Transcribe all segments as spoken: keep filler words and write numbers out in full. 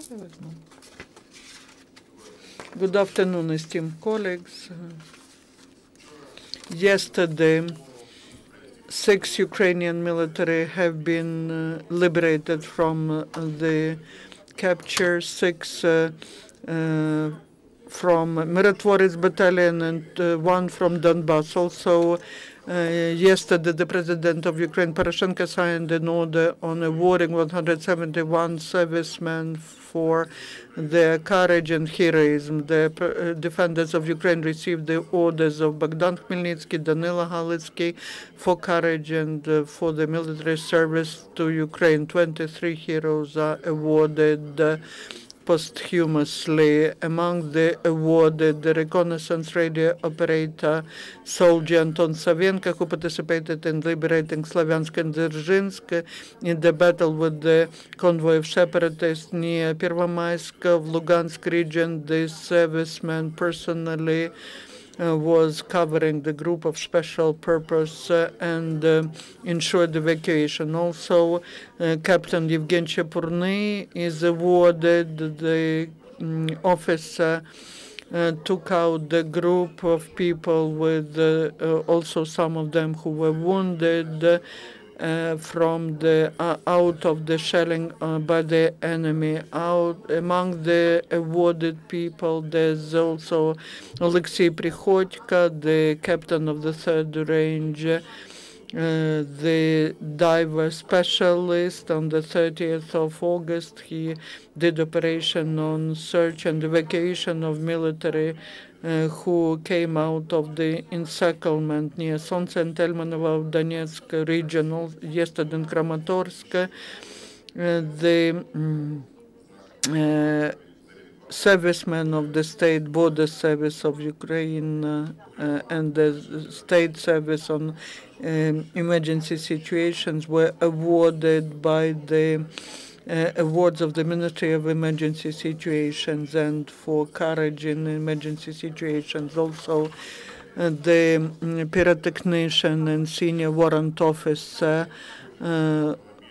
Good afternoon, esteemed colleagues. Yesterday, six Ukrainian military have been uh, liberated from uh, the capture, six uh, uh, from Mirotvorets battalion and uh, one from Donbass. Also, uh, yesterday the President of Ukraine, Poroshenko, signed an order on awarding one hundred seventy-one servicemen for their courage and heroism. The uh, defenders of Ukraine received the orders of Bogdan Khmelnytsky, Danilo Halytsky for courage and uh, for the military service to Ukraine. twenty-three heroes are awarded uh, posthumously. Among the awarded, the reconnaissance radio operator soldier Anton Savenko, who participated in liberating Slavyansk and Dzerzhinsk in the battle with the convoy of separatists near Pervomaisk of Lugansk region. This serviceman personally Uh, was covering the group of special purpose uh, and uh, ensured evacuation. Also, uh, Captain Yevgen Chepurny is awarded. The um, officer uh, took out the group of people with uh, uh, also some of them who were wounded uh, from the uh, out of the shelling uh, by the enemy. Out among the awarded people, there's also Alexei Prichodko, the captain of the third range, uh, the diver specialist. On the thirtieth of August, he did operation on search and evacuation of military Uh, who came out of the encirclement near Solnce and Telmanovo of Donetsk region, yesterday in Kramatorsk. Uh, the um, uh, servicemen of the State Border Service of Ukraine uh, uh, and the State Service on um, Emergency Situations were awarded by the Uh, awards of the Ministry of Emergency Situations and for courage in emergency situations. Also, uh, the um, pyrotechnician and senior warrant officer uh,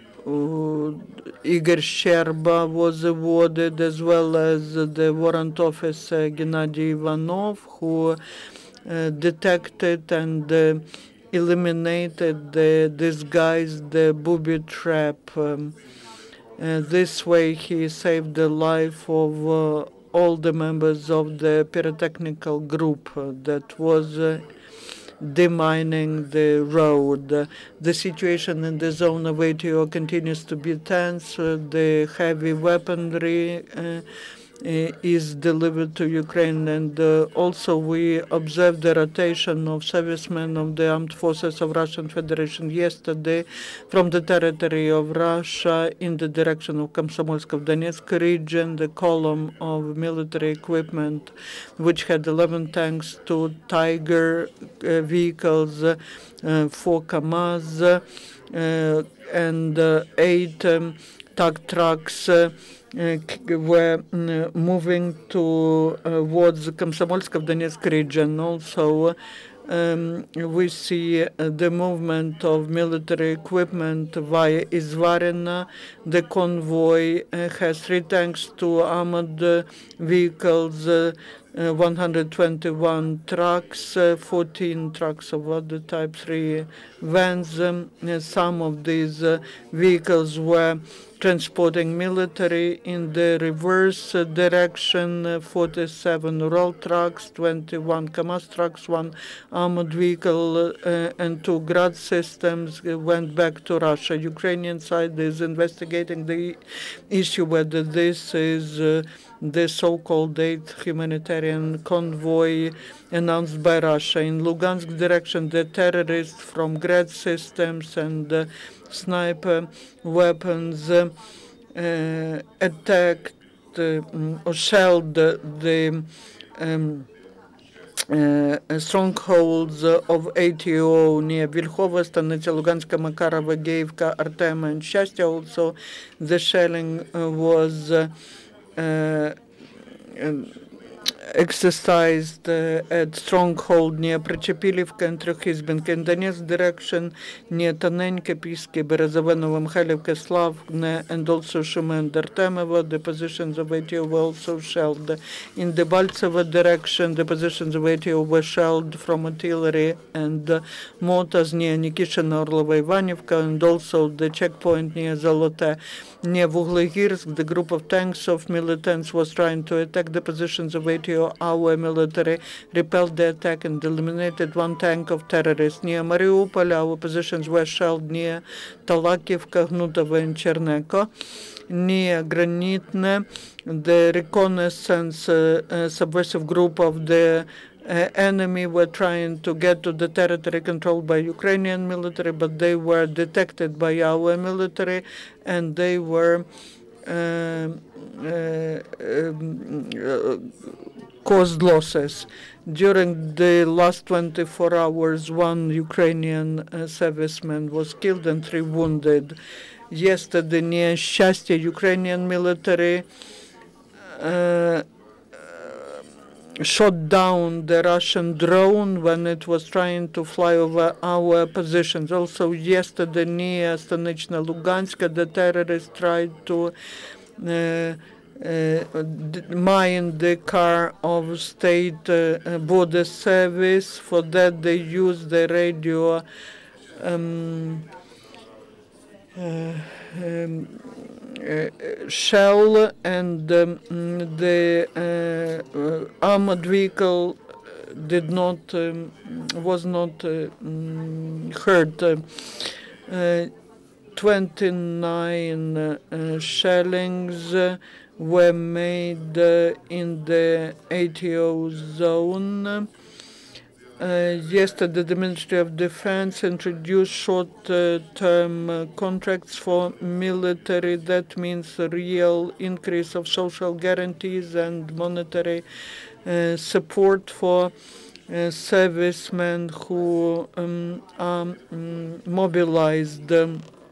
Igor Sherba was awarded, as well as the warrant officer Gennady Ivanov, who uh, detected and uh, eliminated the disguised the booby trap. Um, Uh, this way, he saved the life of uh, all the members of the pyrotechnical group uh, that was uh, demining the road. Uh, the situation in the zone of A T O continues to be tense. Uh, the heavy weaponry uh, is delivered to Ukraine, and uh, also we observed the rotation of servicemen of the armed forces of Russian Federation yesterday from the territory of Russia in the direction of Komsomolsk-Donetsk region. The column of military equipment, which had eleven tanks, two Tiger uh, vehicles, uh, four Kamaz, uh, and uh, eight um, tug trucks, uh, Uh, were uh, moving towards uh, Komsomolsk-Donetsk region. Also, um, we see uh, the movement of military equipment via Izvarina. The convoy uh, has three tanks, two armored uh, vehicles, uh, uh, one hundred twenty-one trucks, uh, fourteen trucks of other type, three vans. Um, some of these uh, vehicles were transporting military in the reverse uh, direction, uh, forty-seven Ural trucks, twenty-one Kamaz trucks, one armored vehicle, uh, and two Grad systems went back to Russia. Ukrainian side is investigating the issue whether this is uh, the so-called eighth humanitarian convoy announced by Russia. In Lugansk direction, the terrorists from Grad systems and uh, sniper weapons uh, uh, attacked uh, or shelled the um, uh, strongholds of A T O near Vilhova, Stanitsa, Luganska, Makarova, Geivka, Artema, and Shastya. Also, the shelling uh, was uh, uh, exercised uh, at stronghold near Причепилівка and Трьохізбінка in Donetsk direction, near Тоненьке, Піски, Березове, Михайлівка, Slavne, and also Shume and Artemovo. The positions of A T O were also shelled. In the Baltsovo direction, the positions of A T O were shelled from artillery and uh, mortars near Nikishina, Orlova, Ivanivka, and also the checkpoint near Zolote. Near Vuhlegirsk, the group of tanks of militants was trying to attack the positions of A T O. Our military repelled the attack and eliminated one tank of terrorists. Near Mariupol, our positions were shelled near Talakivka, Gnutovo, and Cherneko. Near Granitne, the reconnaissance uh, uh, subversive group of the Uh, enemy were trying to get to the territory controlled by Ukrainian military, but they were detected by our military, and they were uh, uh, um, uh, caused losses. During the last twenty-four hours, one Ukrainian uh, serviceman was killed and three wounded. Yesterday, near Shastia, Ukrainian military uh, shot down the Russian drone when it was trying to fly over our positions. Also, yesterday near Stanichna Luganska, the terrorists tried to uh, uh, mine the car of state uh, border service. For that, they used the radio um, uh, um, Uh, shell, and um, the uh, uh, armored vehicle did not um, was not uh, um, hurt. Uh, uh, twenty-nine uh, shellings uh, were made uh, in the A T O zone. Uh, yesterday, the Ministry of Defense introduced short-term uh, uh, contracts for military. That means a real increase of social guarantees and monetary uh, support for uh, servicemen who um, are um, mobilized um,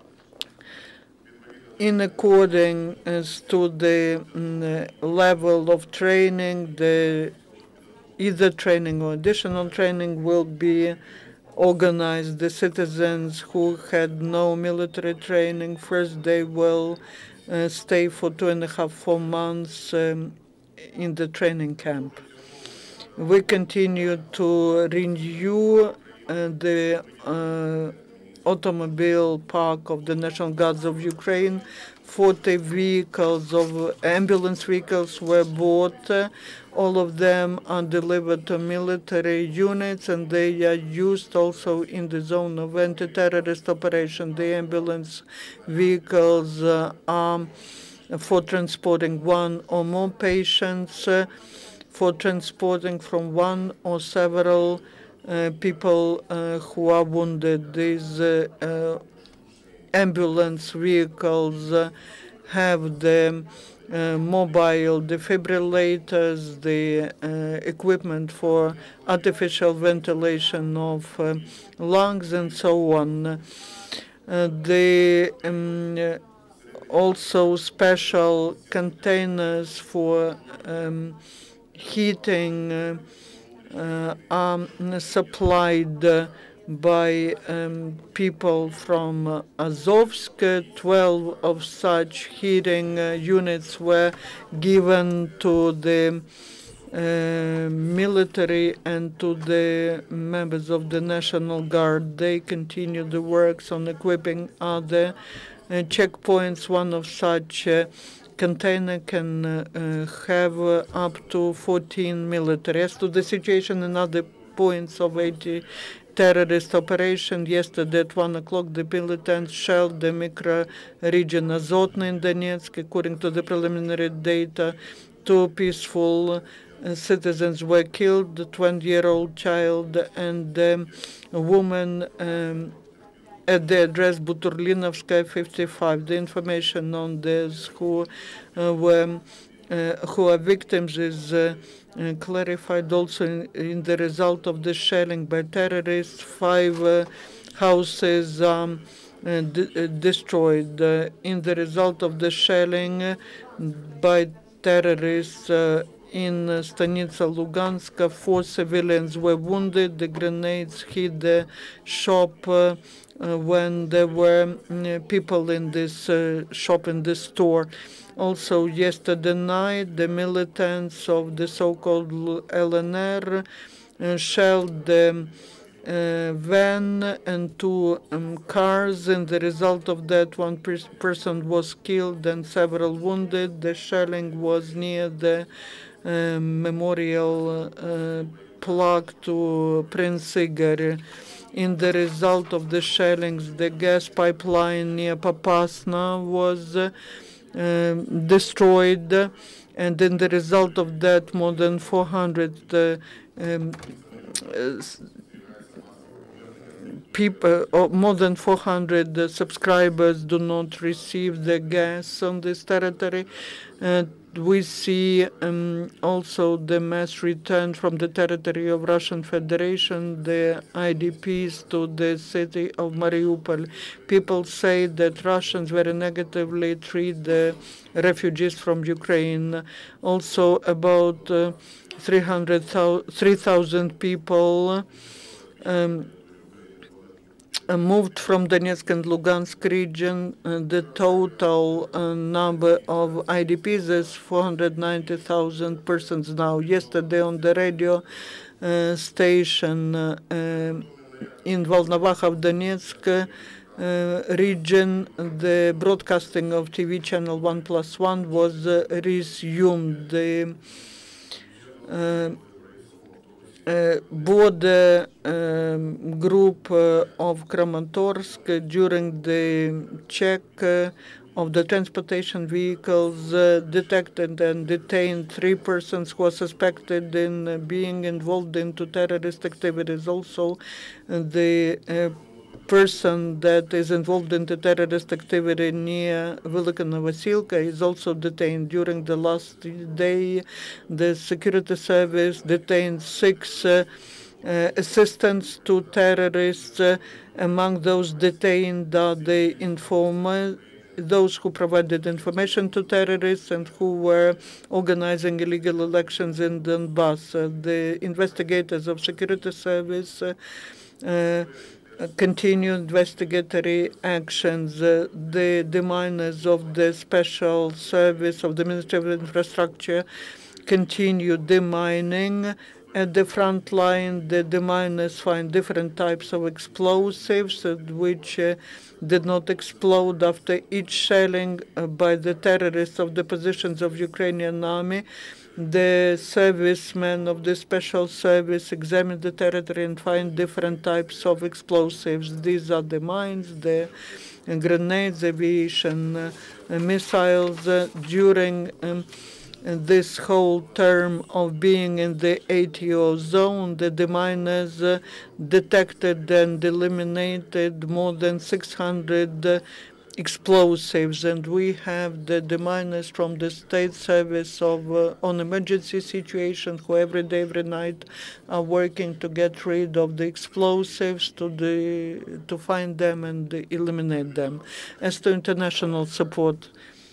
in accordance to the um, level of training. The Either training or additional training will be organized. The citizens who had no military training, first they will uh, stay for two and a half, four months um, in the training camp. We continue to renew uh, the uh, automobile park of the National Guards of Ukraine. forty vehicles of ambulance vehicles were bought. All of them are delivered to military units, and they are used also in the zone of anti-terrorist operation. The ambulance vehicles uh, are for transporting one or more patients, uh, for transporting from one or several uh, people uh, who are wounded. These uh, uh, ambulance vehicles uh, have the uh, mobile defibrillators, the uh, equipment for artificial ventilation of uh, lungs, and so on. Uh, the um, also special containers for um, heating uh, uh, are supplied uh, by um, people from uh, Azovsk. twelve of such heating uh, units were given to the uh, military and to the members of the National Guard. They continue the works on equipping other uh, checkpoints. One of such uh, container can uh, uh, have uh, up to fourteen military. As to the situation in other points of eighty terrorist operation, yesterday at one o'clock, the militants shelled the micro-region Azotny in Donetsk. According to the preliminary data, two peaceful uh, citizens were killed, a twenty-year-old child and um, a woman um, at the address Buturlinovskaya fifty-five. The information on those who uh, were uh, who are victims is uh, Uh, clarified also in, in the result of the shelling by terrorists. Five uh, houses um, uh, d- uh, destroyed. Uh, in the result of the shelling uh, by terrorists, uh, in Stanitsa Luganska, four civilians were wounded. The grenades hit the shop uh, uh, when there were uh, people in this uh, shop, in this store. Also, yesterday night, the militants of the so-called L N R uh, shelled the uh, van and two um, cars. And the result of that, one per person was killed and several wounded. The shelling was near the uh, memorial uh, plaque to Prince Igor. In the result of the shellings, the gas pipeline near Popasna was uh, um, destroyed, and in the result of that, more than four hundred uh, um, uh, people, or more than four hundred uh, subscribers do not receive the gas on this territory. Uh, we see um, also the mass return from the territory of Russian Federation, the I D Ps to the city of Mariupol. People say that Russians very negatively treat the refugees from Ukraine. Also, about uh, three thousand people um, Uh, moved from Donetsk and Lugansk region. Uh, the total uh, number of I D Ps is four hundred ninety thousand persons now. Yesterday on the radio uh, station uh, uh, in Volnovakha of Donetsk uh, region, the broadcasting of T V channel one plus one was uh, resumed. The uh, Uh, border um, group uh, of Kramatorsk uh, during the check uh, of the transportation vehicles uh, detected and detained three persons who are suspected in uh, being involved into terrorist activities. Also, uh, the uh, person that is involved in the terrorist activity near Velika Novosilka is also detained. During the last day, the security service detained six uh, uh, assistants to terrorists. Uh, among those detained are the informers, those who provided information to terrorists and who were organizing illegal elections in Donbass. Uh, the investigators of security service uh, uh, continue investigatory actions. Uh, the deminers of the special service of the Ministry of Infrastructure continue demining. At the front line, the deminers find different types of explosives uh, which uh, did not explode after each shelling uh, by the terrorists of the positions of Ukrainian army. The servicemen of the special service examine the territory and find different types of explosives. These are the mines, the uh, grenades, aviation uh, uh, missiles. Uh, during um, this whole term of being in the A T O zone, the deminers uh, detected and eliminated more than six hundred uh, explosives, and we have the deminers from the State Service of uh, on emergency situations who every day, every night are working to get rid of the explosives, to the to find them and eliminate them. As to international support,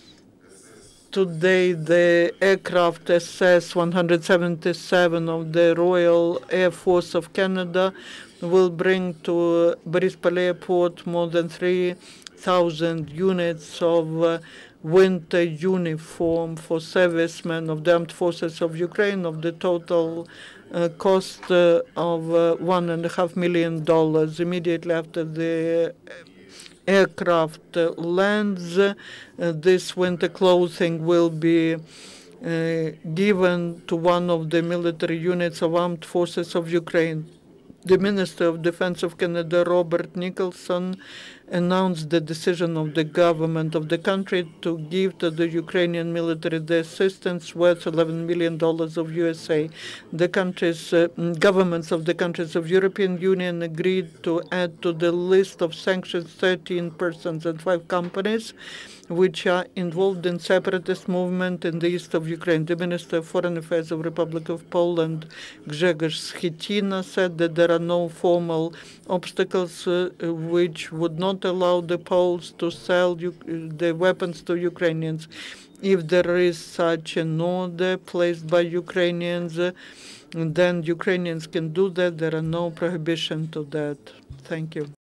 today the aircraft S S one seventy-seven of the Royal Air Force of Canada will bring to Borispol Airport more than three thousand units of uh, winter uniform for servicemen of the armed forces of Ukraine, of the total uh, cost uh, of uh, one and a half million dollars. Immediately after the aircraft uh, lands, uh, this winter clothing will be uh, given to one of the military units of armed forces of Ukraine. The Minister of Defense of Canada, Robert Nicholson, announced the decision of the government of the country to give to the Ukrainian military the assistance worth eleven million dollars of U S A. The countries, uh, governments of the countries of European Union agreed to add to the list of sanctions thirteen persons and five companies which are involved in separatist movement in the east of Ukraine. The Minister of Foreign Affairs of Republic of Poland, Grzegorz Schetyna, said that there are no formal obstacles uh, which would not allow the Poles to sell U the weapons to Ukrainians. If there is such an order placed by Ukrainians, then Ukrainians can do that. There are no prohibition to that. Thank you.